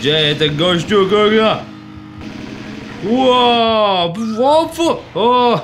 dzieje ten gościu, kurwa? Wow, o!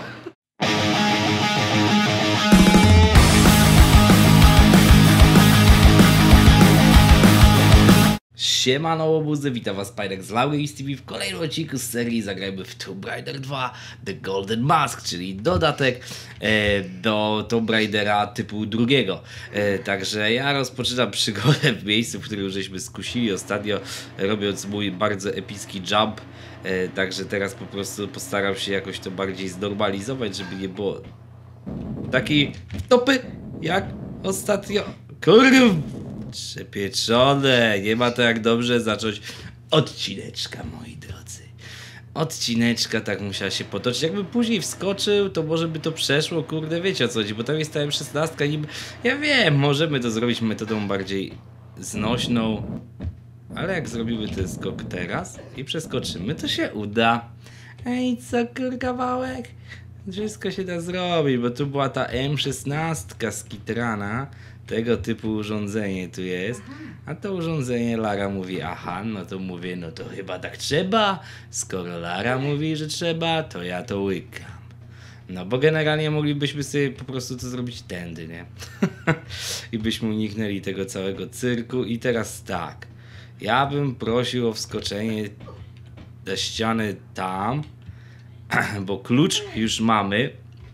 Siemano łobuzy, witam was Pajek z Laury TV w kolejnym odcinku z serii Zagrajmy w Tomb Raider 2 The Golden Mask, czyli dodatek do Tomb Raidera typu drugiego. Także ja rozpoczynam przygodę w miejscu, w którym już żeśmy skusili ostatnio, robiąc mój bardzo epicki jump. Także teraz po prostu postaram się jakoś to bardziej znormalizować, żeby nie było takiej topy jak ostatnio. Kurwa! Przepieczone, nie ma to jak dobrze zacząć odcineczka, moi drodzy. Odcineczka tak musiała się potoczyć. Jakby później wskoczył, to może by to przeszło, kurde, wiecie o co chodzi, bo tam jest ta M16 niby. Ja wiem, możemy to zrobić metodą bardziej znośną, ale jak zrobimy ten skok teraz i przeskoczymy, to się uda. Ej, co kawałek? Wszystko się da zrobić, bo tu była ta M16 skitrana. Tego typu urządzenie tu jest, a to urządzenie Lara mówi, aha, no to mówię, no to chyba tak trzeba, skoro Lara mówi, że trzeba, to ja to łykam. No bo generalnie moglibyśmy sobie po prostu to zrobić tędy, nie? I byśmy uniknęli tego całego cyrku. I teraz tak, ja bym prosił o wskoczenie do ściany tam, bo klucz już mamy.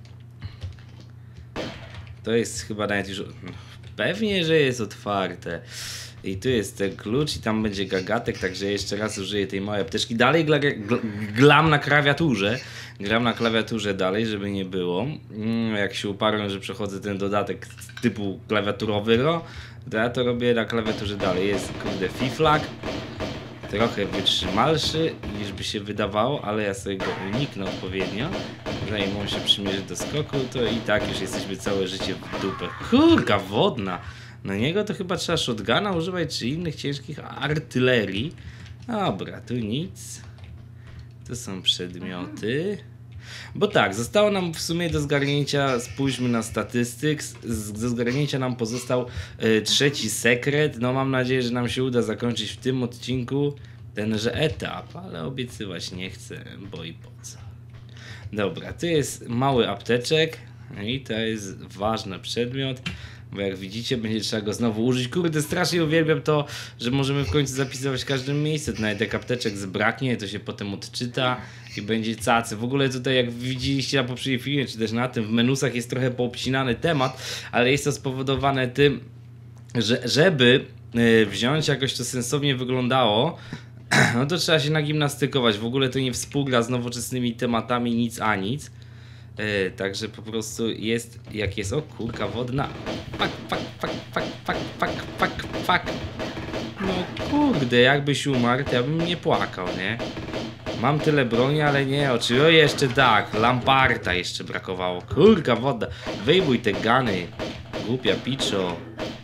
To jest chyba nawet już... Pewnie, że jest otwarte. I tu jest ten klucz i tam będzie gagatek, także jeszcze raz użyję tej małej apteczki. Dalej glam na klawiaturze. Gram na klawiaturze dalej, żeby nie było. Jak się uparłem, że przechodzę ten dodatek typu klawiaturowego, to ja to robię na klawiaturze dalej. Jest, kurde, fiflak. Trochę wytrzymalszy niż by się wydawało, ale ja sobie go uniknę odpowiednio. Zanim on się przymierzy do skoku, to i tak już jesteśmy całe życie w dupę. Kurka wodna! Na niego to chyba trzeba shotguna używać, czy innych ciężkich artylerii. Dobra, tu nic. To są przedmioty. Bo tak, zostało nam w sumie do zgarnięcia, spójrzmy na statystyk, do zgarnięcia nam pozostał trzeci sekret. No mam nadzieję, że nam się uda zakończyć w tym odcinku tenże etap, ale obiecywać nie chcę, bo i po co. Dobra, tu jest mały apteczek i to jest ważny przedmiot, bo jak widzicie będzie trzeba go znowu użyć. Kurde, strasznie uwielbiam to, że możemy w końcu zapisywać w każdym miejscu. Nawet jak apteczek zbraknie, to się potem odczyta i będzie cacy. W ogóle tutaj, jak widzieliście na poprzednim filmie, czy też na tym, w menusach jest trochę poobcinany temat, ale jest to spowodowane tym, że żeby wziąć jakoś to sensownie wyglądało, no to trzeba się nagimnastykować. W ogóle to nie współgra z nowoczesnymi tematami nic a nic. Także po prostu jest jak jest. O kurka wodna. Fuck. No kurde, jakbyś umarł, to ja bym nie płakał, nie? Mam tyle broni, ale nie oczy. O, jeszcze tak, lamparta jeszcze brakowało. Kurka wodna. Wyjmuj te gany. Głupia piczo.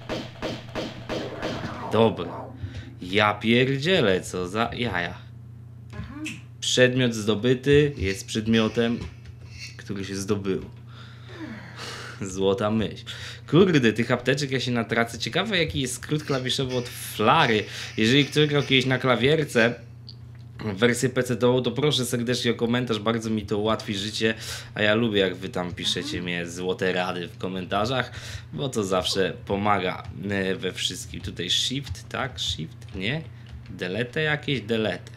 Dobra. Ja pierdzielę, co za jaja. Przedmiot zdobyty jest przedmiotem, który się zdobył. Złota myśl. Kurde, tych apteczek ja się natracę. Ciekawe, jaki jest skrót klawiszowy od flary. Jeżeli ktoś grał kiedyś na klawierce wersję PC-ową, to proszę serdecznie o komentarz, bardzo mi to ułatwi życie, a ja lubię, jak wy tam piszecie mnie złote rady w komentarzach, bo to zawsze pomaga we wszystkim. Tutaj shift, tak? Shift, nie? Delete jakieś? Delete.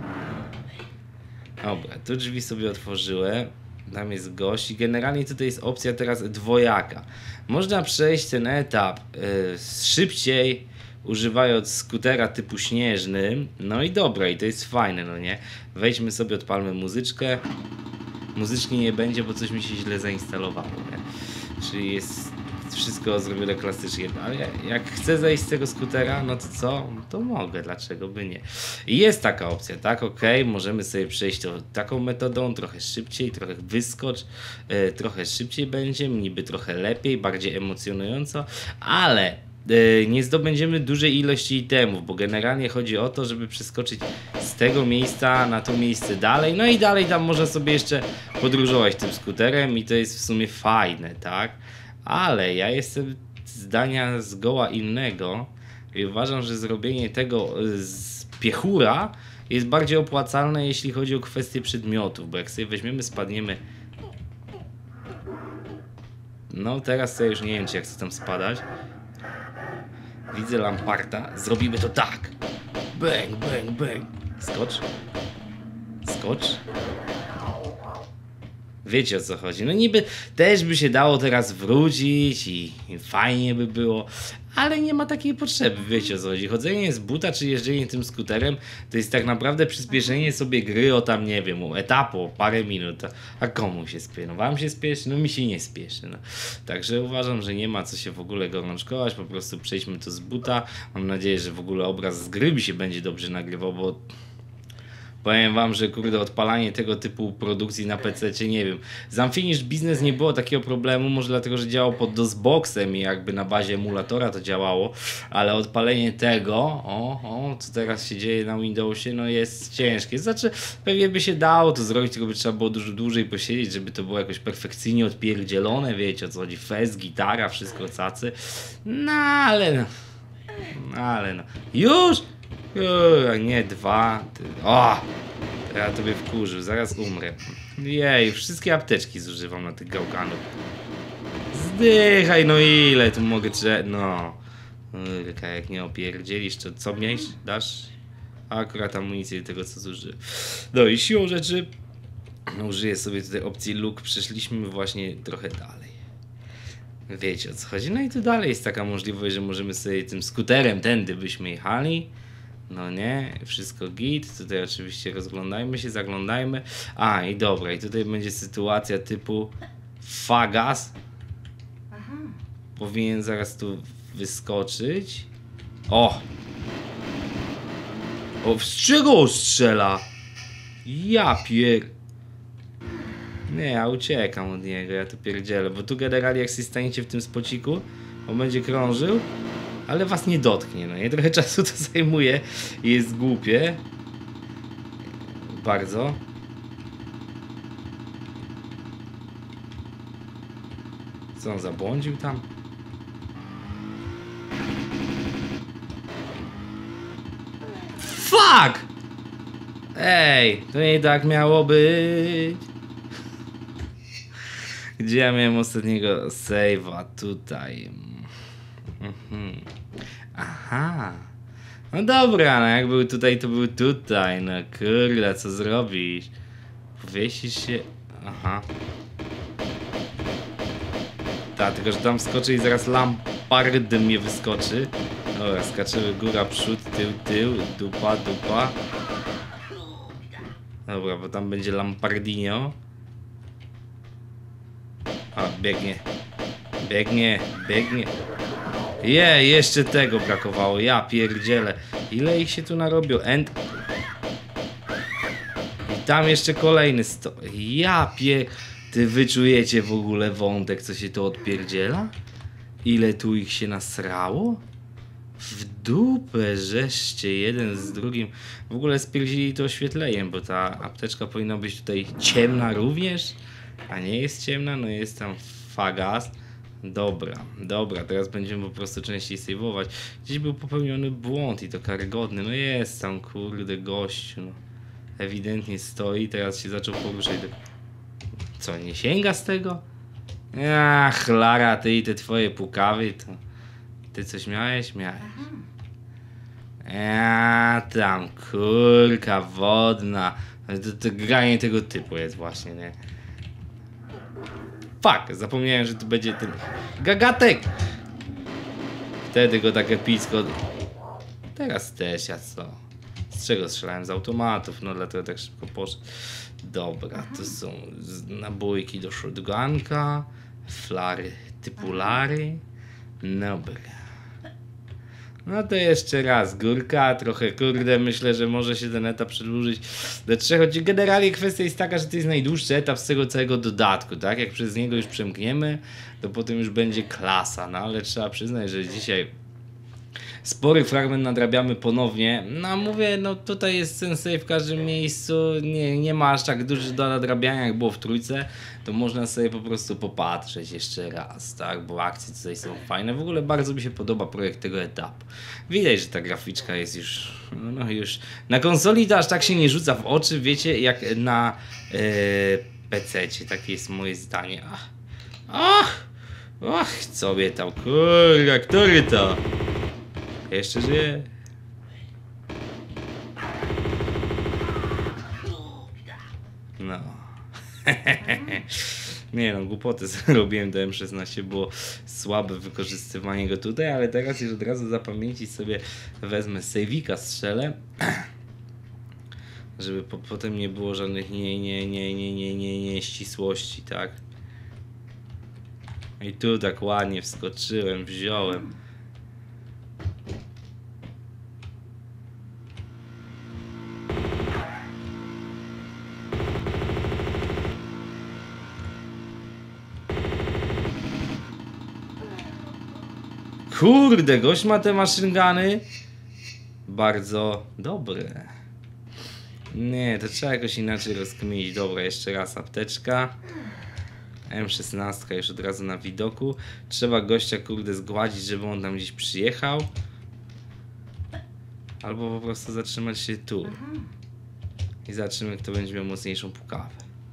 Dobra, tu drzwi sobie otworzyłem, tam jest gość i generalnie tutaj jest opcja teraz dwojaka. Można przejść ten etap szybciej, używając skutera typu śnieżny. No i dobra, i to jest fajne, no nie? Wejdźmy sobie, odpalmy muzyczkę. Muzyczki nie będzie, bo coś mi się źle zainstalowało, nie? Czyli jest wszystko zrobione klasycznie, ale jak chcę zejść z tego skutera, no to co? No to mogę, dlaczego by nie? I jest taka opcja, tak? Okej, możemy sobie przejść to taką metodą, trochę szybciej, trochę wyskocz, trochę szybciej będzie, niby trochę lepiej, bardziej emocjonująco, ale nie zdobędziemy dużej ilości itemów, bo generalnie chodzi o to, żeby przeskoczyć z tego miejsca na to miejsce dalej, no i dalej tam można sobie jeszcze podróżować tym skuterem i to jest w sumie fajne, tak? Ale ja jestem zdania zgoła innego, I uważam, że zrobienie tego z piechura jest bardziej opłacalne, jeśli chodzi o kwestię przedmiotów, bo jak sobie weźmiemy, spadniemy... No teraz to już nie wiem, czy ja chcę tam spadać. Widzę lamparta. Zrobimy to tak. Bang, bang, bang. Skocz. Skocz. Wiecie, o co chodzi. No niby też by się dało teraz wrócić i fajnie by było, ale nie ma takiej potrzeby. Wiecie, o co chodzi. Chodzenie z buta czy jeżdżenie tym skuterem to jest tak naprawdę przyspieszenie sobie gry o tam, nie wiem, o etapu, o parę minut. A komu się spieszy? No wam się spieszy? No mi się nie spieszy. No. Także uważam, że nie ma co się w ogóle gorączkować. Po prostu przejdźmy to z buta. Mam nadzieję, że w ogóle obraz z gry mi się będzie dobrze nagrywał, bo... Powiem wam, że kurde, odpalanie tego typu produkcji na PC, nie wiem. Z Unfinished Business nie było takiego problemu, może dlatego, że działał pod DOSBoxem i jakby na bazie emulatora to działało, ale odpalenie tego, co teraz się dzieje na Windowsie, no jest ciężkie. Znaczy, pewnie by się dało to zrobić, tylko by trzeba było dużo dłużej posiedzieć, żeby to było jakoś perfekcyjnie odpierdzielone, wiecie o co chodzi, fez, gitara, wszystko cacy. No ale no. Już! Nie, 2. O! Ja tobie wkurzył, zaraz umrę. Jej, wszystkie apteczki zużywam na tych gałganów. Zdychaj, no ile tu mogę no. Jak nie opierdzielisz, to co miałeś? Dasz? Akurat amunicję do tego, co zużyłem. No i siłą rzeczy użyję sobie tutaj opcji look. Przeszliśmy właśnie trochę dalej. Wiecie, o co chodzi. No i tu dalej jest taka możliwość, że możemy sobie tym skuterem tędy byśmy jechali. No nie, wszystko git. Tutaj oczywiście rozglądajmy się, zaglądajmy. A i dobra, i tutaj będzie sytuacja typu fagas. Powinien zaraz tu wyskoczyć. O! Z czego strzela? Ja Nie, ja uciekam od niego, ja to pierdzielę. Bo tu generalnie jak sobie staniecie w tym spociku, on będzie krążył, ale was nie dotknie, no nie? Trochę czasu to zajmuje i jest głupie. Bardzo. Co on zabłądził tam? Fuck! Ej, to nie tak miało być. Gdzie ja miałem ostatniego save'a? Tutaj. Aha. No dobra, no jak był tutaj, to był tutaj. No kurde, co zrobisz? Powiesisz się... Aha. Tak, tylko że tam skoczy i zaraz lampard mnie wyskoczy. Dobra, skaczemy góra, przód, tył, dupa. Dobra, bo tam będzie lampardinio. A, biegnie. Jeszcze tego brakowało, ja pierdzielę. Ile ich się tu narobiło? I tam jeszcze kolejny Ty wyczujecie w ogóle wątek, co się to odpierdziela? Ile tu ich się nasrało? W dupę, żeście jeden z drugim. W ogóle spierdzili to oświetleniem, bo ta apteczka powinna być tutaj ciemna również. A nie jest ciemna, no jest tam fagas. Dobra, teraz będziemy po prostu częściej save'ować. Gdzieś był popełniony błąd i to karygodny. No jest tam, kurde, gościu. No. Ewidentnie stoi, teraz się zaczął poruszać. Co, nie sięga z tego? Ach, Lara, ty i te twoje pukawy, to... Ty coś miałeś? Miałeś. Tam, kurka wodna. To granie tego typu jest właśnie, nie? Fuck, zapomniałem, że tu będzie ten gagatek. Wtedy go tak epicko. Teraz też ja co? Z czego strzelałem? Z automatów, no dlatego tak szybko poszedł. Dobra, to są nabójki do shotgunka, flary typu Lary. Dobra. No to jeszcze raz górka, trochę kurde, myślę, że może się ten etap przedłużyć do 3, choć generalnie kwestia jest taka, że to jest najdłuższy etap z tego całego dodatku, tak? Jak przez niego już przemkniemy, to potem już będzie klasa, no ale trzeba przyznać, że dzisiaj spory fragment nadrabiamy ponownie. No mówię, no tutaj jest sensei w każdym miejscu, nie ma aż tak dużo do nadrabiania jak było w trójce, to można sobie po prostu popatrzeć jeszcze raz, tak, bo akcje tutaj są fajne. W ogóle bardzo mi się podoba projekt tego etapu. Widać, że ta graficzka jest już, no już na konsoli to aż tak się nie rzuca w oczy, wiecie, jak na PC-cie, takie jest moje zdanie. Och, co mnie tam, kurwa, który to? Jeszcze żyje? No. Nie no, głupoty zrobiłem do M16, było słabe wykorzystywanie go tutaj, ale teraz już od razu zapamięcić sobie wezmę save'ika, strzelę. Żeby potem nie było żadnych nieścisłości, tak? I tu tak ładnie wskoczyłem, wziąłem. Kurde, gość ma te maszynguny bardzo dobre. Nie, to trzeba jakoś inaczej rozkminić. Dobra, jeszcze raz apteczka. M16 już od razu na widoku. Trzeba gościa, kurde, zgładzić, żeby on tam gdzieś przyjechał. Albo po prostu zatrzymać się tu. I zobaczymy, kto będzie miał mocniejszą pukawę.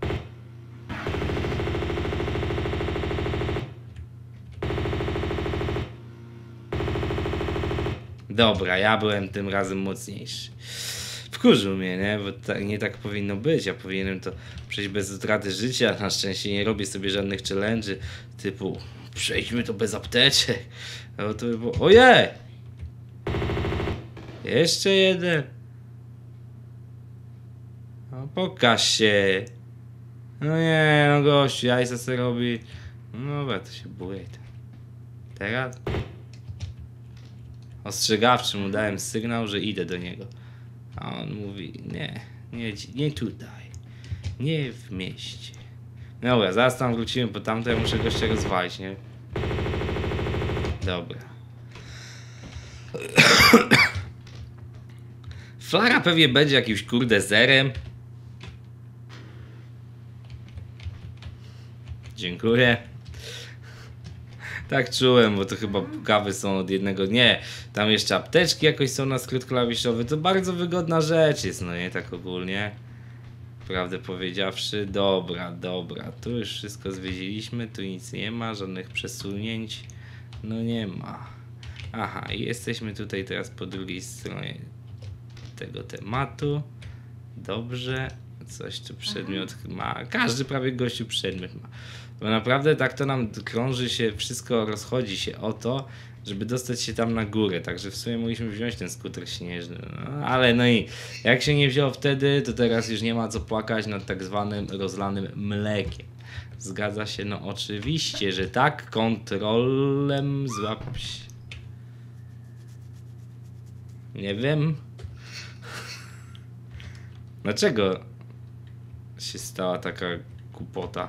Dobra, ja byłem tym razem mocniejszy. Wkurzył mnie, nie? Bo nie tak powinno być. Ja powinienem to przejść bez utraty życia. Na szczęście nie robię sobie żadnych challenge'y typu przejdźmy to bez apteczek. No to by było... Ojej! Jeszcze jeden. No pokaż się. No nie, no gościu, jajca sobie robi. No dobra, to się boję. Teraz? Ostrzegawczy mu dałem sygnał, że idę do niego. A on mówi, nie tutaj. Nie w mieście. Dobra, zaraz tam wrócimy, bo tamto ja muszę gościa rozwalić, nie? Dobra. Flara pewnie będzie jakimś kurde zerem. Dziękuję. Tak czułem, bo to chyba kawy są od jednego. Nie, tam jeszcze apteczki jakoś są na skrót klawiszowy. To bardzo wygodna rzecz jest, no nie, tak ogólnie. Prawdę powiedziawszy. Dobra. Tu już wszystko zwiedziliśmy. Tu nic nie ma, żadnych przesunięć. No nie ma. Aha, i jesteśmy tutaj teraz po drugiej stronie tego tematu. Dobrze. Coś tu przedmiot ma. Każdy prawie gościu przedmiot ma. Bo naprawdę tak to nam krąży się, wszystko rozchodzi się o to, żeby dostać się tam na górę. Także w sumie mogliśmy wziąć ten skuter śnieżny. No, ale no i jak się nie wziął wtedy, to teraz już nie ma co płakać nad tak zwanym rozlanym mlekiem. Zgadza się? No oczywiście, że tak. Kontrolem złap się. Nie wiem. Dlaczego się stała taka głupota?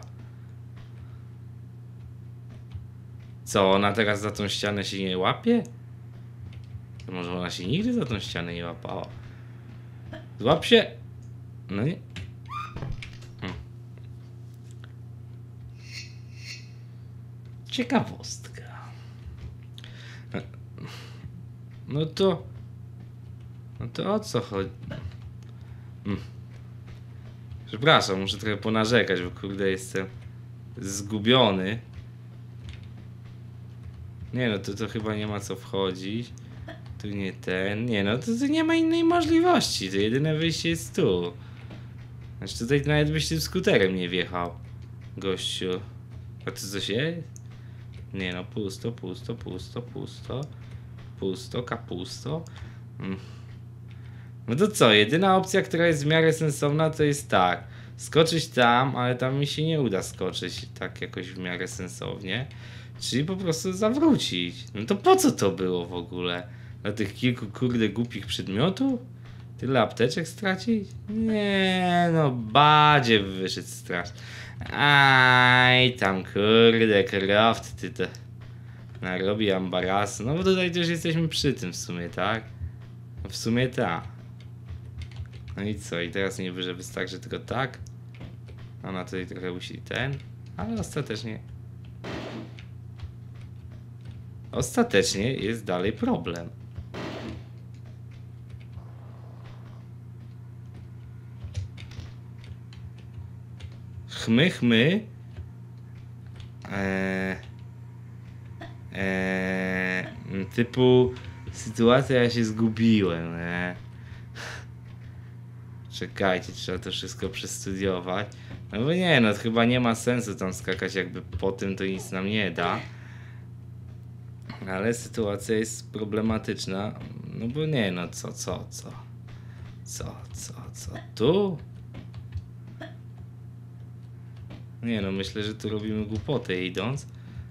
Co, ona teraz za tą ścianę się nie łapie? To może ona się nigdy za tą ścianę nie łapała? Złap się! No nie. Ciekawostka. No to o co chodzi? Przepraszam, muszę trochę ponarzekać, bo kurde jestem zgubiony. Nie no, to chyba nie ma co wchodzić. Tu nie ten. Nie no, to nie ma innej możliwości. To jedyne wyjście jest tu. Znaczy tutaj nawet byś tym skuterem nie wjechał. Gościu. A tu coś jest? Nie no, pusto. Pusto, kapusto. No to co, jedyna opcja, która jest w miarę sensowna, to jest tak. Skoczyć tam, ale tam mi się nie uda skoczyć tak jakoś w miarę sensownie. Czyli po prostu zawrócić. No to po co to było w ogóle? Dla tych kilku kurde głupich przedmiotów? Tyle apteczek stracić? Nie no, badzie wyszedł strasznie. Aj tam kurde, Croft, ty to... Narobi ambarasu. No bo tutaj też jesteśmy przy tym w sumie, tak? No w sumie tak. No i co? I teraz niby, że wystarczy tylko tak. Ona tutaj trochę musi ten. Ale ostatecznie... Ostatecznie jest dalej problem. Chmy. Typu sytuacja, ja się zgubiłem, nie? Czekajcie, trzeba to wszystko przestudiować. No bo nie, no chyba nie ma sensu tam skakać jakby po tym, to nic nam nie da. Ale sytuacja jest problematyczna. No bo nie, no co? Tu? Nie no, myślę, że tu robimy głupotę idąc.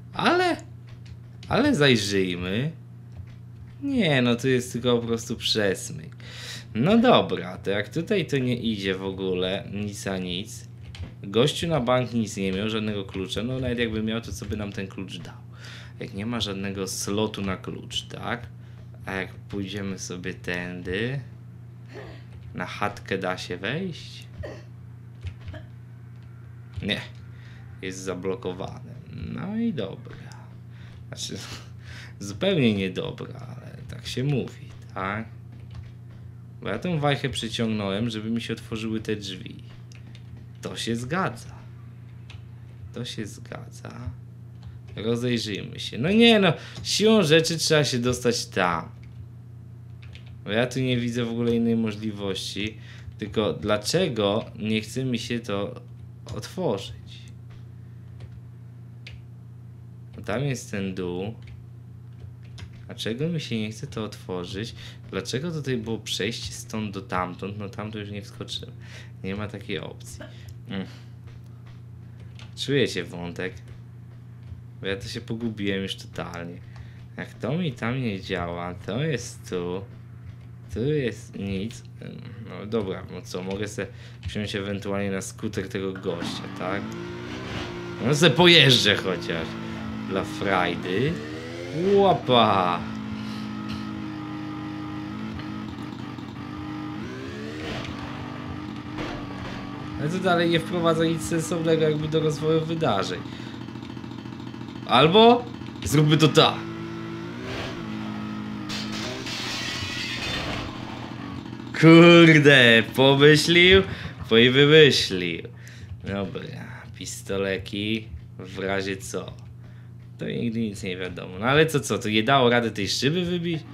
Ale zajrzyjmy. Nie no, tu jest tylko po prostu przesmyk. No dobra, to jak tutaj to nie idzie w ogóle, nic a nic. Gościu na bank nic nie miał, żadnego klucza. No nawet jakby miał, to co by nam ten klucz dał? Jak nie ma żadnego slotu na klucz, tak? A jak pójdziemy sobie tędy, na chatkę da się wejść? Nie, jest zablokowane. No i dobra. Znaczy, zupełnie niedobra, ale tak się mówi, tak? Bo ja tą wajchę przyciągnąłem, żeby mi się otworzyły te drzwi. To się zgadza. To się zgadza. Rozejrzyjmy się. No nie no, siłą rzeczy trzeba się dostać tam. Bo ja tu nie widzę w ogóle innej możliwości. Tylko dlaczego nie chce mi się to otworzyć? No tam jest ten dół. Dlaczego mi się nie chce to otworzyć? Dlaczego tutaj było przejście stąd do tamtąd? No tamto już nie wskoczyłem. Nie ma takiej opcji. Czujecie wątek? Bo ja to się pogubiłem już totalnie. Jak to mi tam nie działa, to jest tu. Tu jest nic. No dobra, no co, mogę sobie wziąć ewentualnie na skuter tego gościa, tak? No sobie pojeżdżę chociaż. Dla frajdy. Łapa! Ale to dalej nie wprowadza nic sensownego jakby do rozwoju wydarzeń. Albo zróbmy to tak. Kurde, pomyślił, i wymyślił. Dobra, pistoleki w razie co. To nigdy nic nie wiadomo. No ale co, to nie dało rady tej szyby wybić?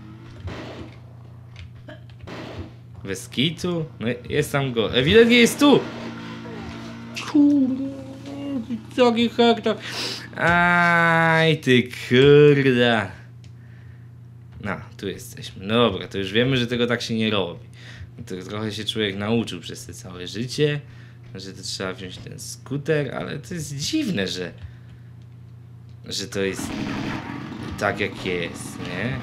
Bez kitu? No jest tam go. Ewidentnie jest tu! Kurde, taki hektar. Aj, ty kurde. No, tu jesteśmy. No dobra, to już wiemy, że tego tak się nie robi. To trochę się człowiek nauczył przez te całe życie, że to trzeba wziąć ten skuter, ale to jest dziwne, że to jest tak jak jest, nie?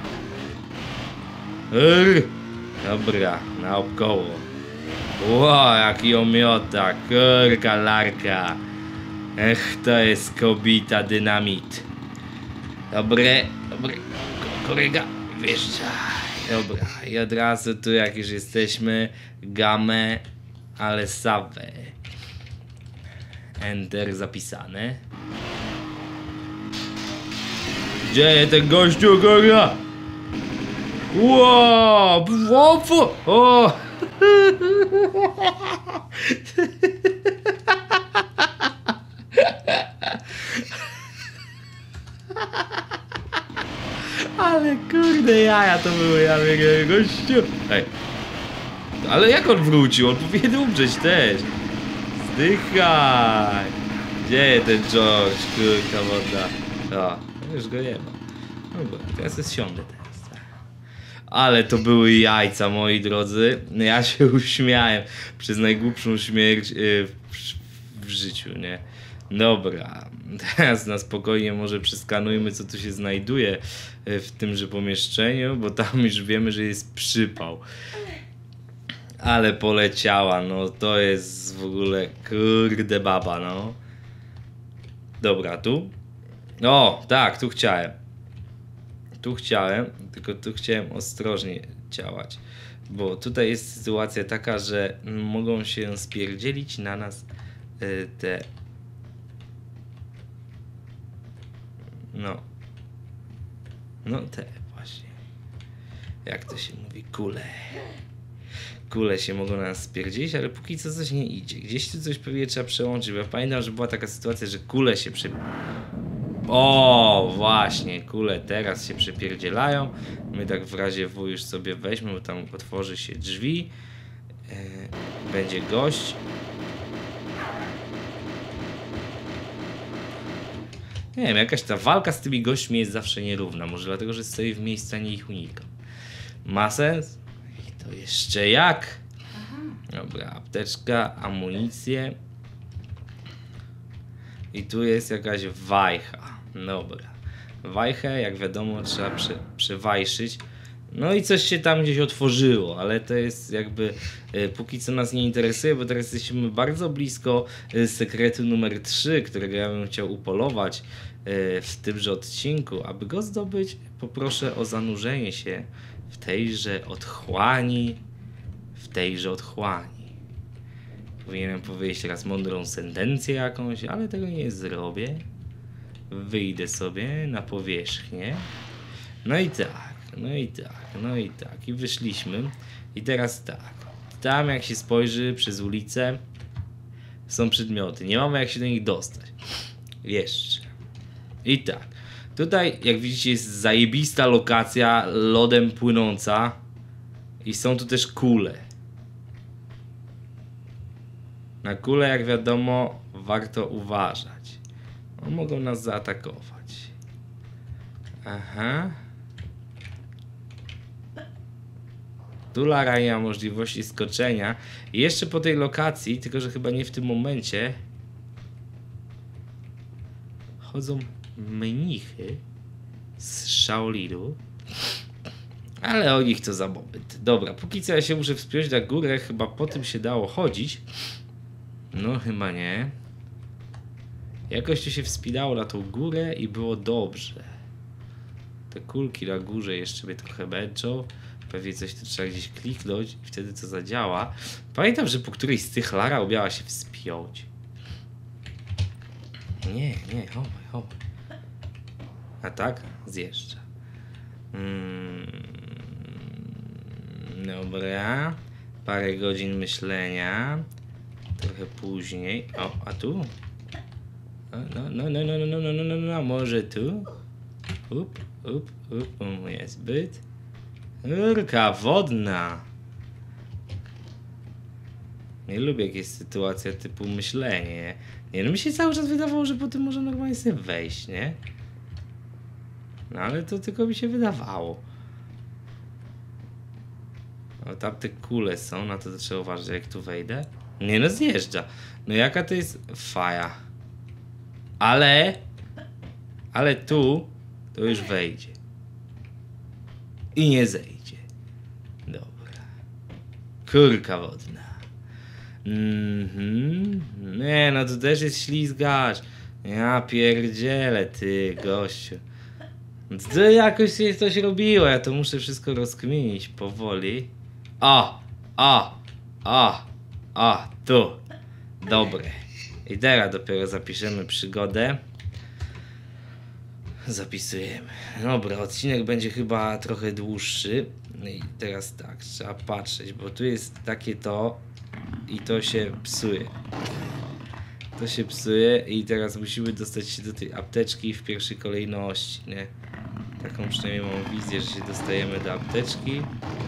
Dobra, naokoło. Ło, jaki omiota, kurka larka. Ech, to jest kobita dynamit. Dobre, kolega, wjeżdżaj. Dobra, i od razu tu jak już jesteśmy, gamę, ale sawę. Enter zapisane. Gdzie ten gościu, kurwa? Ło, o! Ale kurde jaja to były, ja wiem, gościu. Ej. Ale jak on wrócił? On powinien umrzeć też. Zdychaj. Gdzie ten George, kurka woda? O, już go nie ma. Dobra, teraz jest siądę teraz. Ale to były jajca, moi drodzy. Ja się uśmiałem przez najgłupszą śmierć w życiu, nie? Dobra, teraz na spokojnie może przeskanujmy, co tu się znajduje w tymże pomieszczeniu, bo tam już wiemy, że jest przypał. Ale poleciała, no to jest w ogóle kurde baba, no. Dobra, tu? O, tak, tu chciałem. tu chciałem, tylko tu chciałem ostrożnie działać. Bo tutaj jest sytuacja taka, że mogą się spierdzielić na nas te... No te właśnie. Jak to się mówi? Kule. Kule się mogą na nas spierdzielić, ale póki co coś nie idzie. Gdzieś tu coś pewnie trzeba przełączyć, bo ja pamiętam, że była taka sytuacja, że kule się O, właśnie, kule teraz się przepierdzielają. My tak w razie W już sobie weźmy, bo tam otworzy się drzwi. Będzie gość. Nie wiem, jakaś ta walka z tymi gośćmi jest zawsze nierówna. Może dlatego, że stoi w miejscu, a nie ich unikam. Ma sens? I to jeszcze jak? Dobra, apteczka, amunicję. I tu jest jakaś wajcha. Dobra. Wajchę, jak wiadomo, trzeba przewajszyć. No i coś się tam gdzieś otworzyło, ale to jest jakby póki co nas nie interesuje, bo teraz jesteśmy bardzo blisko sekretu numer 3, którego ja bym chciał upolować w tymże odcinku. Aby go zdobyć, poproszę o zanurzenie się w tejże otchłani. Powinienem powiedzieć teraz mądrą sentencję jakąś, ale tego nie zrobię. Wyjdę sobie na powierzchnię. No i tak. I wyszliśmy. I teraz tak. Tam jak się spojrzy przez ulicę, są przedmioty. Nie mamy jak się do nich dostać. Jeszcze. I tak. Tutaj jak widzicie jest zajebista lokacja, lodem płynąca. I są tu też kule. Na kule, jak wiadomo, warto uważać. Mogą nas zaatakować. Aha. Tu Lara nie ma możliwości skoczenia. I jeszcze po tej lokacji, tylko że chyba nie w tym momencie, chodzą mnichy z Shaolinu. Ale o nich to za moment. Dobra, póki co ja się muszę wspiąć na górę. Chyba po tym się dało chodzić. No chyba nie. Jakoś to się wspinało na tą górę i było dobrze. Te kulki na górze jeszcze mnie trochę męczą. Pewnie coś tu trzeba gdzieś kliknąć i wtedy to zadziała. Pamiętam, że po którejś z tych Lara umiała się wspiąć. Nie, chowaj. A tak? Zjeżdża. Dobra. Parę godzin myślenia. Trochę później. O, a tu? No, może tu? Up, niezbyt. Rurka wodna. Nie lubię jakieś sytuacja typu myślenie. Nie, no mi się cały czas wydawało, że po tym może normalnie sobie wejść, nie? No ale to tylko mi się wydawało. O, tam te kule są, na to trzeba uważać, jak tu wejdę. Nie no, zjeżdża. No jaka to jest faja. Ale tu to już wejdzie. I nie zejdzie. Dobra. Kurka wodna. Nie no, tu też jest ślizgacz. Ja pierdzielę, ty gościu. To jakoś się coś robiło. Ja to muszę wszystko rozkminić powoli. Tu. Dobre. I teraz dopiero zapiszemy przygodę. Zapisujemy. Dobra, odcinek będzie chyba trochę dłuższy. No i teraz tak, trzeba patrzeć, bo tu jest takie to i to się psuje. To się psuje i teraz musimy dostać się do tej apteczki w pierwszej kolejności, nie? Taką przynajmniej mam wizję, że się dostajemy do apteczki.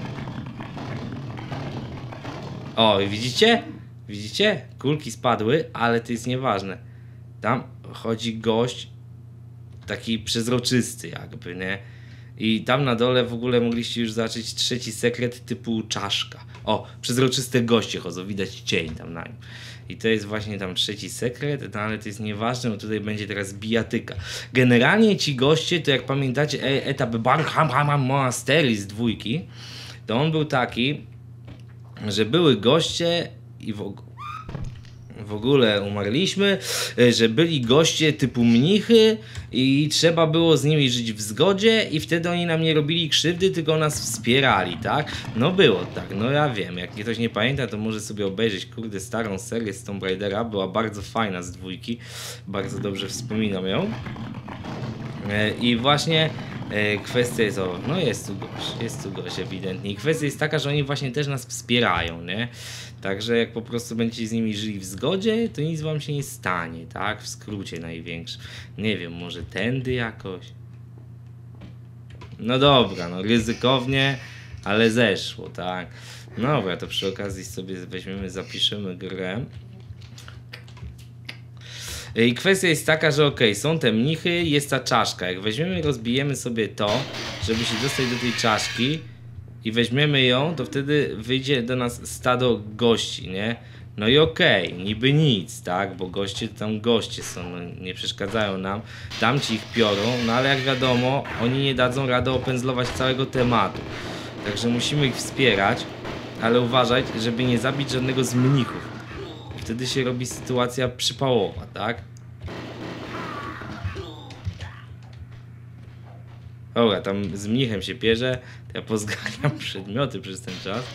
O, i widzicie? Widzicie? Kulki spadły, ale to jest nieważne. Tam chodzi gość taki przezroczysty jakby, nie? I tam na dole w ogóle mogliście już zobaczyć trzeci sekret typu czaszka. O, przezroczyste goście chodzą, widać cień tam na nim. I to jest właśnie tam trzeci sekret, no ale to jest nieważne, bo tutaj będzie teraz bijatyka. Generalnie ci goście, to jak pamiętacie etap Barham Monastery z 2, to on był taki, że były goście i w ogóle... w ogóle umarliśmy, że byli goście typu mnichy i trzeba było z nimi żyć w zgodzie i wtedy oni nam nie robili krzywdy, tylko nas wspierali, tak? No było tak, no ja wiem, jak ktoś nie pamięta, to może sobie obejrzeć, kurde, starą serię z Tomb Raidera, była bardzo fajna z 2, bardzo dobrze wspominam ją. I właśnie kwestia jest, no jest tu gość ewidentnie i kwestia jest taka, że oni właśnie też nas wspierają, nie? Także jak po prostu będziecie z nimi żyli w zgodzie, to nic wam się nie stanie, tak? W skrócie największym. Nie wiem, może tędy jakoś? No dobra, no ryzykownie, ale zeszło, tak? No dobra, to przy okazji sobie weźmiemy, zapiszemy grę. I kwestia jest taka, że okej, są te mnichy, jest ta czaszka. Jak weźmiemy i rozbijemy sobie to, żeby się dostać do tej czaszki i weźmiemy ją, to wtedy wyjdzie do nas stado gości, nie? No i okej, niby nic, tak? Bo goście to tam goście są, no, nie przeszkadzają nam. Tamci ich piorą, no ale jak wiadomo, oni nie dadzą rady opędzlować całego tematu. Także musimy ich wspierać, ale uważać, żeby nie zabić żadnego z mnichów. Wtedy się robi sytuacja przypałowa, tak? Dobra, tam z mnichem się pierze, to ja pozganiam przedmioty przez ten czas.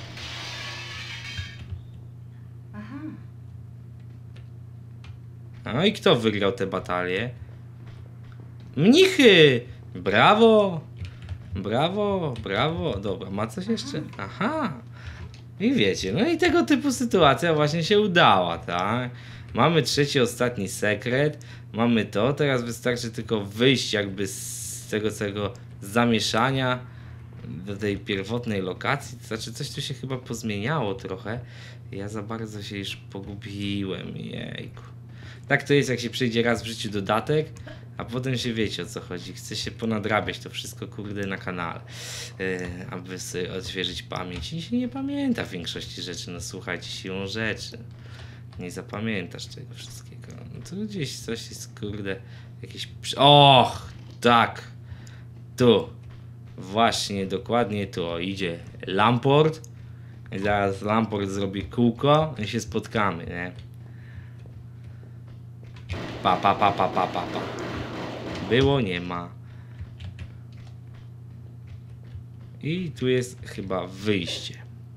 No i kto wygrał tę batalię? Mnichy! Brawo! Brawo, brawo. Dobra, ma coś jeszcze? Aha! I wiecie, no i tego typu sytuacja właśnie się udała, tak? Mamy trzeci, ostatni sekret, mamy to, teraz wystarczy tylko wyjść jakby z tego całego zamieszania do tej pierwotnej lokacji, to znaczy coś tu się chyba pozmieniało trochę, ja za bardzo się już pogubiłem, jejku. Tak to jest, jak się przejdzie raz w życiu dodatek, a potem się wiecie, o co chodzi. Chce się ponadrabiać to wszystko, kurde, na kanale, aby sobie odświeżyć pamięć. I się nie pamięta w większości rzeczy. No słuchajcie, siłą rzeczy. Nie zapamiętasz tego wszystkiego. No tu gdzieś coś jest, kurde, jakieś... Och, tak. Tu. Właśnie, dokładnie tu. O, idzie Lamport. I zaraz Lamport zrobi kółko i się spotkamy, nie? Pa. Było, nie ma. I tu jest chyba wyjście.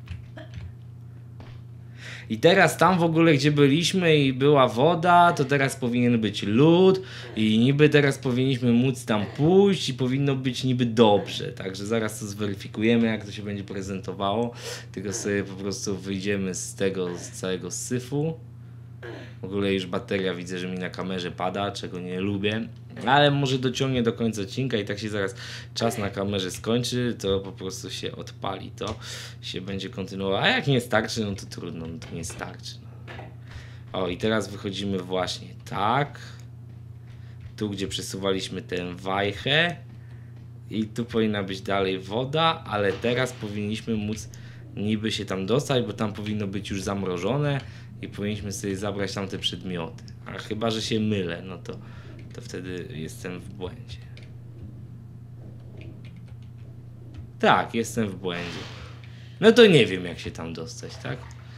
I teraz tam w ogóle, gdzie byliśmy i była woda, to teraz powinien być lód i niby teraz powinniśmy móc tam pójść i powinno być niby dobrze. Także zaraz to zweryfikujemy, jak to się będzie prezentowało. Tylko sobie po prostu wyjdziemy z tego, z całego syfu. W ogóle już bateria widzę, że mi na kamerze pada, czego nie lubię. Ale może dociągnie do końca odcinka i tak się zaraz czas na kamerze skończy, to po prostu się odpali, to się będzie kontynuowało. A jak nie starczy, no to trudno, no to nie starczy. No. O, i teraz wychodzimy właśnie tak. Tu, gdzie przesuwaliśmy tę wajchę. I tu powinna być dalej woda, ale teraz powinniśmy móc niby się tam dostać, bo tam powinno być już zamrożone i powinniśmy sobie zabrać tamte przedmioty. A chyba, że się mylę, no to wtedy jestem w błędzie. Tak, jestem w błędzie. No to nie wiem, jak się tam dostać, tak?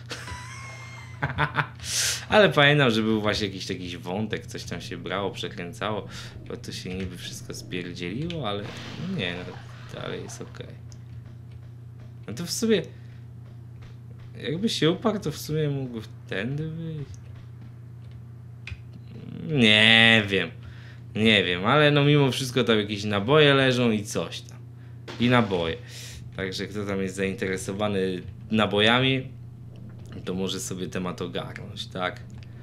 Ale pamiętam, że był właśnie jakiś wątek, coś tam się brało, przekręcało, bo to się niby wszystko spierdzieliło, ale nie, no dalej jest okej. No to w sumie, jakby się uparł, to w sumie mógł tędy wyjść. Nie wiem, ale no mimo wszystko tam jakieś naboje leżą i coś tam. I naboje. Także kto tam jest zainteresowany nabojami, to może sobie temat ogarnąć, tak?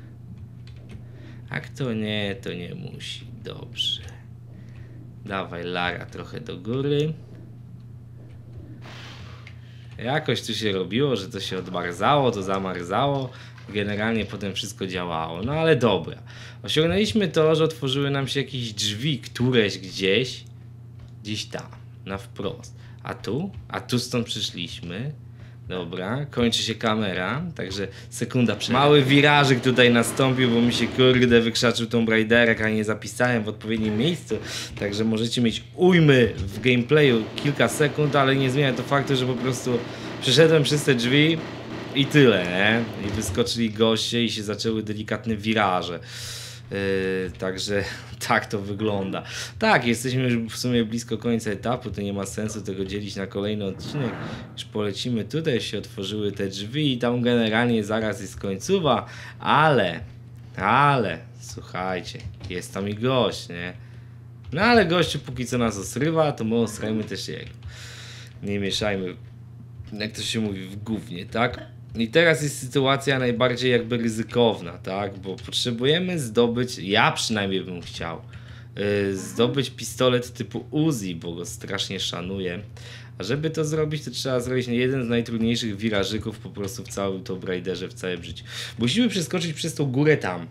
A kto nie, to nie musi. Dobrze. Dawaj Lara trochę do góry. Jakoś tu się robiło, że to się odmarzało, to zamarzało. Generalnie potem wszystko działało. No ale dobra. Osiągnęliśmy to, że otworzyły nam się jakieś drzwi, któreś gdzieś tam, na wprost. A tu stąd przyszliśmy. Dobra, kończy się kamera, także sekunda przerwy. Mały wirażyk tutaj nastąpił, bo mi się kurde wykrzaczył Tomb Raiderek, a nie zapisałem w odpowiednim miejscu. Także możecie mieć ujmy w gameplayu kilka sekund, ale nie zmienia to faktu, że po prostu przeszedłem przez te drzwi I tyle, nie? I wyskoczyli goście i się zaczęły delikatne wiraże. Także tak to wygląda. Tak, jesteśmy już w sumie blisko końca etapu, to nie ma sensu tego dzielić na kolejny odcinek. Już polecimy tutaj, się otworzyły te drzwi i tam generalnie zaraz jest końcowa, ale, słuchajcie, jest tam i gość, nie? No ale gościu póki co nas osrywa, to my osrajmy też jego. Nie mieszajmy, jak to się mówi, w gównie, tak? I teraz jest sytuacja najbardziej jakby ryzykowna, tak? Bo potrzebujemy zdobyć, ja przynajmniej bym chciał, zdobyć pistolet typu Uzi, bo go strasznie szanuję. A żeby to zrobić, to trzeba zrobić jeden z najtrudniejszych wirażyków po prostu w całym Tomb Raiderze, w całym życiu. Musimy przeskoczyć przez tą górę tam.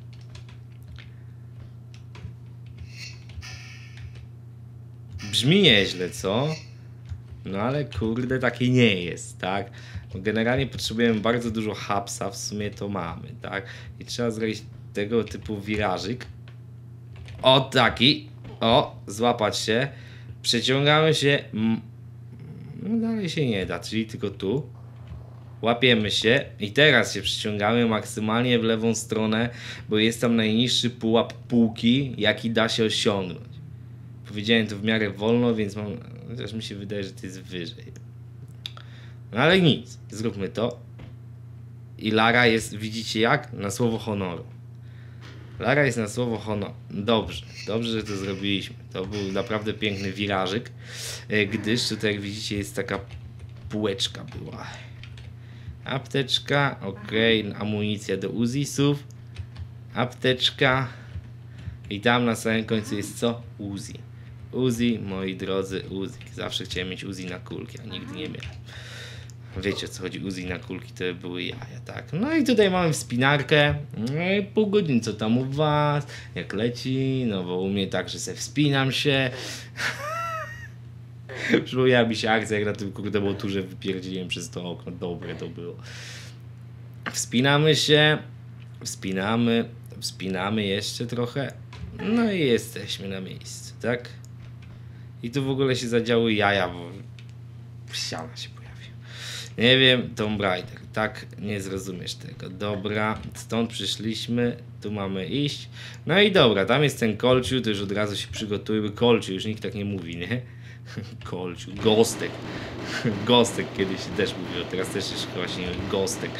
Brzmi nieźle, co? No ale kurde, takie nie jest, tak? Bo generalnie potrzebujemy bardzo dużo hapsa, w sumie to mamy, tak? I trzeba zrobić tego typu wirażyk. O, taki. O, złapać się. Przeciągamy się. No dalej się nie da, czyli tylko tu. Łapiemy się i teraz się przyciągamy maksymalnie w lewą stronę, bo jest tam najniższy pułap półki, jaki da się osiągnąć. Powiedziałem to w miarę wolno, więc mam... Chociaż mi się wydaje, że to jest wyżej. No ale nic. Zróbmy to. I Lara jest, widzicie jak? Na słowo honoru. Lara jest na słowo honoru. Dobrze. Dobrze, że to zrobiliśmy. To był naprawdę piękny wirażyk. Gdyż tutaj jak widzicie jest taka półeczka była. Apteczka. Okej. Amunicja do Uzisów. Apteczka. I tam na samym końcu jest co? Uzi. Uzi, moi drodzy, Uzi. Zawsze chciałem mieć Uzi na kulki, a nigdy nie miałem. Wiecie o co chodzi, Uzi na kulki to były jaja, tak? No i tutaj mamy wspinarkę. No i pół godziny, co tam u was? Jak leci? No bo u mnie tak, że se wspinam się. Przypomniała mi się akcja, jak na tym kurde motorze wypierdziłem przez to okno. Dobre to było. Wspinamy się. Wspinamy jeszcze trochę. No i jesteśmy na miejscu, tak? I tu w ogóle się zadziały jaja, bo ściana się pojawiła. Nie wiem, Tomb Raider, tak? Nie zrozumiesz tego. Dobra, stąd przyszliśmy, tu mamy iść. No i dobra, tam jest ten kolciu, to już od razu się przygotujmy. Kolciu, już nikt tak nie mówi, nie? Kolciu, Gostek. Gostek kiedyś się też mówił, teraz też jeszcze chyba się nie mówi Gostek.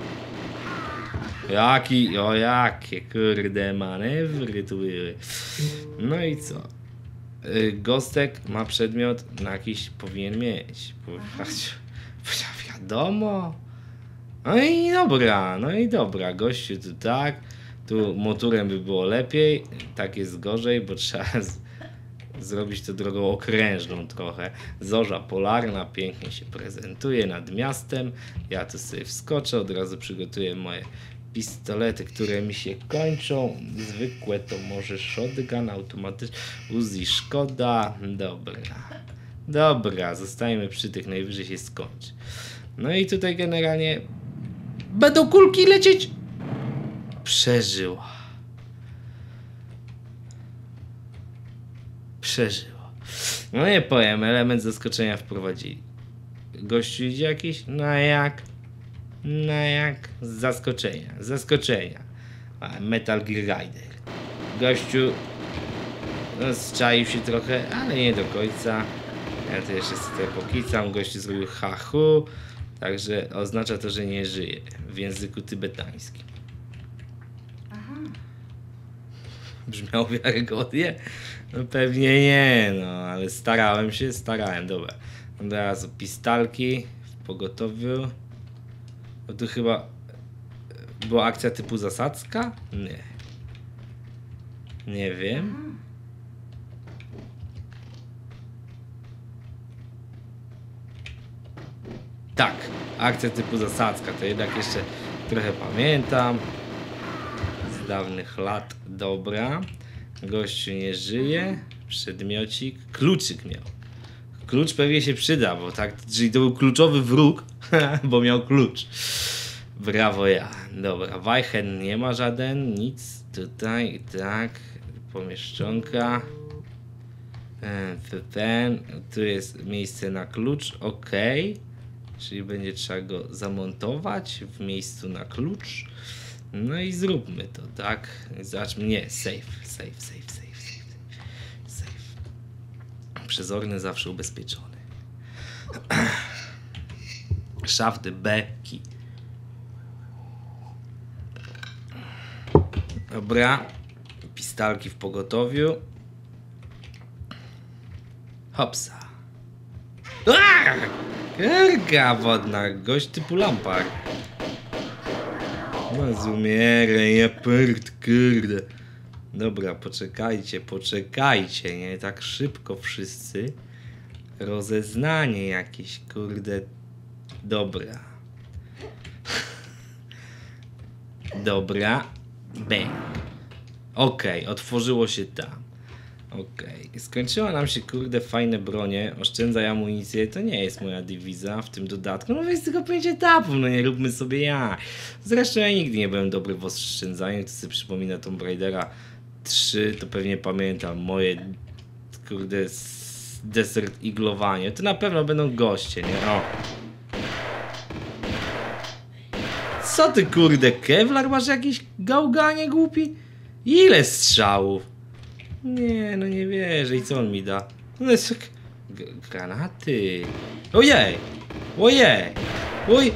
Jakie kurde manewry tu były. No i co? Gostek ma przedmiot, na jakiś powinien mieć. Wiadomo. No i dobra, gościu tu tak. Tu motorem by było lepiej, tak jest gorzej, bo trzeba zrobić to drogą okrężną trochę. Zorza polarna pięknie się prezentuje nad miastem. Ja tu sobie wskoczę, od razu przygotuję moje pistolety, które mi się kończą. Zwykłe to może shotgun, automatyczny. Uzi szkoda. Dobra, zostajemy przy tych, najwyżej się skończy. No i tutaj generalnie będą kulki lecieć. Przeżyła. No nie powiem, element zaskoczenia wprowadzili. Gościu idzie jakiś? No jak? Z zaskoczenia. Metal Gear Rider. Gościu zczaił się trochę, ale nie do końca. Ja to jeszcze sobie pokicam. Gościu zrobił hachu. Także oznacza to, że nie żyje w języku tybetańskim. Brzmiało wiarygodnie? No pewnie nie, no ale starałem, dobra. Od razu pistalki w pogotowiu. No tu chyba była akcja typu zasadzka? Nie wiem. Tak, akcja typu zasadzka, to jednak jeszcze trochę pamiętam. Z dawnych lat, dobra. Gościu nie żyje. Przedmiocik. Kluczyk miał. Klucz pewnie się przyda, bo tak, czyli to był kluczowy wróg, bo miał klucz. Brawo ja. Dobra, Weichen nie ma żaden, nic tutaj, tak. Pomieszczonka. Tu jest miejsce na klucz, ok. Czyli będzie trzeba go zamontować w miejscu na klucz. No i zróbmy to, tak? Zobaczmy, nie, save. Przezorny zawsze ubezpieczony. Szaft B key. Dobra. Pistalki w pogotowiu. Hopsa. Karga wodna, gość typu lampar. Rozumierę, ja pert, kurde. Dobra, poczekajcie, nie tak szybko wszyscy. Rozeznanie jakieś, kurde. Dobra. Dobra. Bang. Okej, otworzyło się tam. Okej. Skończyła nam się, kurde, fajne bronie. Oszczędzaj amunicję. To nie jest moja dywiza w tym dodatku. No weź tylko 5 etapów, no nie róbmy sobie ja. Zresztą ja nigdy nie byłem dobry w oszczędzaniu. To sobie przypomina Tomb Raidera 3, to pewnie pamiętam moje, kurde, desert iglowanie. To na pewno będą goście, nie? O. Co ty, kurde, Kevlar masz jakiś gałganie głupi? Ile strzałów? Nie, no nie wierzę. I co on mi da? No jest granaty. Ojej! Ojej! Oj,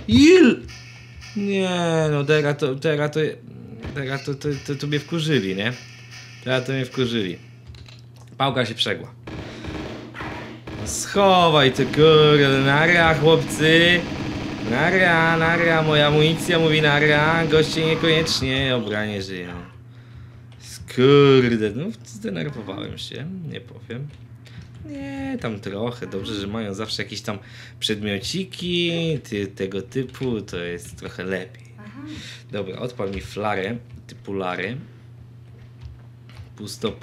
nie, no teraz to mnie wkurzyli, nie? Teraz to mnie wkurzyli. Pałka się przegła. No schowaj to, kurde, naria, chłopcy. Naria, moja amunicja mówi naria, goście niekoniecznie, dobra, nie żyją. Kurde, no zdenerwowałem się, nie powiem. Nie, tam trochę, dobrze, że mają zawsze jakieś tam przedmiociki tego typu, to jest trochę lepiej. Dobra, odpal mi flarę, typu lary. Pusto,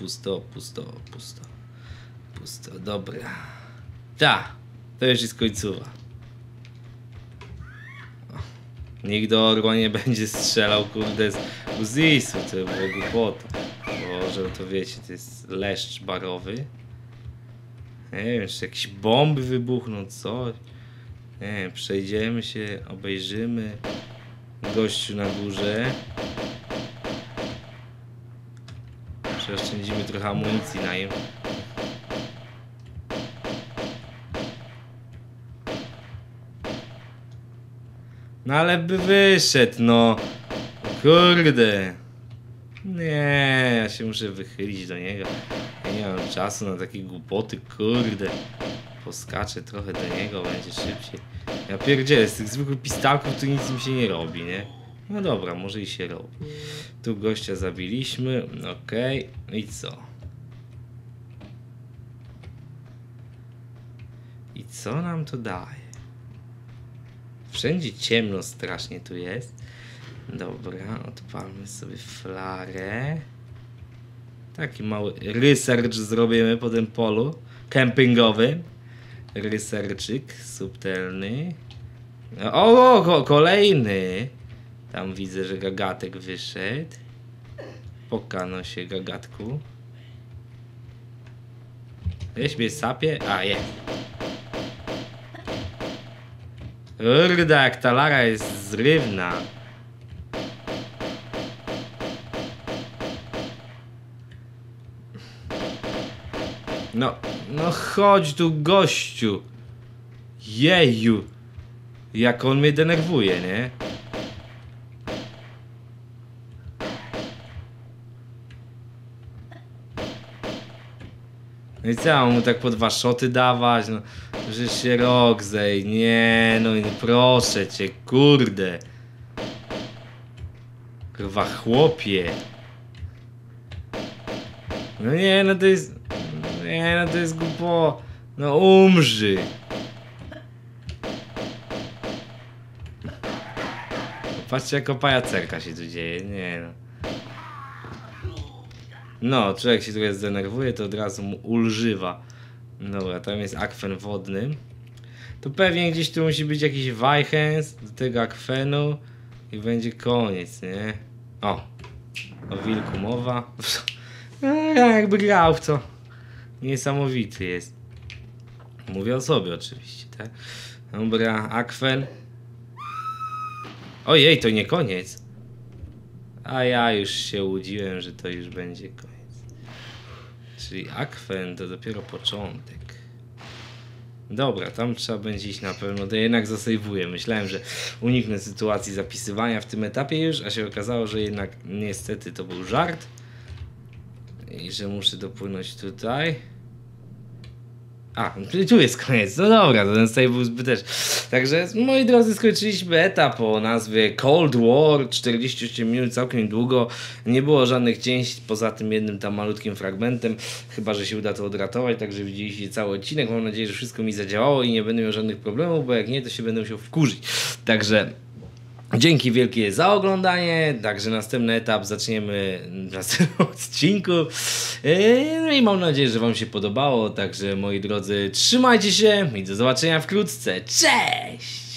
dobra. To już jest końcowa. Nikt do orła nie będzie strzelał, kurde, z Uzisu, to było głupota. Boże, to wiecie, to jest leszcz barowy. Nie wiem, czy jakieś bomby wybuchną, coś. Nie wiem, przejdziemy się, obejrzymy. Gościu na górze. Przeoszczędzimy trochę amunicji na nim. No ale by wyszedł, no. Kurde. Nie, ja się muszę wychylić do niego. Ja nie mam czasu na takie głupoty, kurde. Poskaczę trochę do niego, będzie szybciej. Ja pierdzielę, z tych zwykłych pistalków tu nic mi się nie robi, nie? No dobra, może i się robi. Tu gościa zabiliśmy, okej. I co? I co nam to daje? Wszędzie ciemno strasznie tu jest. Dobra, odpalmy sobie flarę. Taki mały research zrobimy po tym polu kempingowym. Researczyk subtelny. O, kolejny. Tam widzę, że gagatek wyszedł. Pokano się, gagatku. Weź mnie sapie. A, jest. Kurde, jak ta lara jest zrywna. No chodź tu, gościu. Jeju. Jak on mnie denerwuje, nie? No i co, mam mu tak po 2 szoty dawać? No, że się Roxej, nie, no proszę cię, kurde. Kurwa, chłopie. No nie, no to jest... Nie, no to jest głupo. No umrzyj. Patrzcie, jaka pajacerka się tu dzieje, nie no. No, człowiek się trochę zdenerwuje, to od razu mu ulżywa. Dobra, tam jest akwen wodny. To pewnie gdzieś tu musi być jakiś Weichens do tego akwenu i będzie koniec, nie? O wilku mowa. Jakby grał w to. Niesamowity jest. Mówię o sobie oczywiście, tak? Dobra, Akwen. Ojej, to nie koniec. A ja już się łudziłem, że to już będzie koniec. Czyli Akwen to dopiero początek. Dobra, tam trzeba będzie iść na pewno, to jednak zasejwuję. Myślałem, że uniknę sytuacji zapisywania w tym etapie już, a się okazało, że jednak niestety to był żart. I że muszę dopłynąć tutaj. A, tu jest koniec, no dobra, to ten save był zbyteczny. Także, moi drodzy, skończyliśmy etap o nazwie Cold War, 48 minut, całkiem długo. Nie było żadnych cięć, poza tym jednym tam malutkim fragmentem, chyba że się uda to odratować, także widzieliście cały odcinek. Mam nadzieję, że wszystko mi zadziałało i nie będę miał żadnych problemów, bo jak nie, to się będę musiał wkurzyć. Także dzięki wielkie za oglądanie, także następny etap zaczniemy w następnym odcinku. No i mam nadzieję, że wam się podobało, także moi drodzy, trzymajcie się i do zobaczenia wkrótce. Cześć!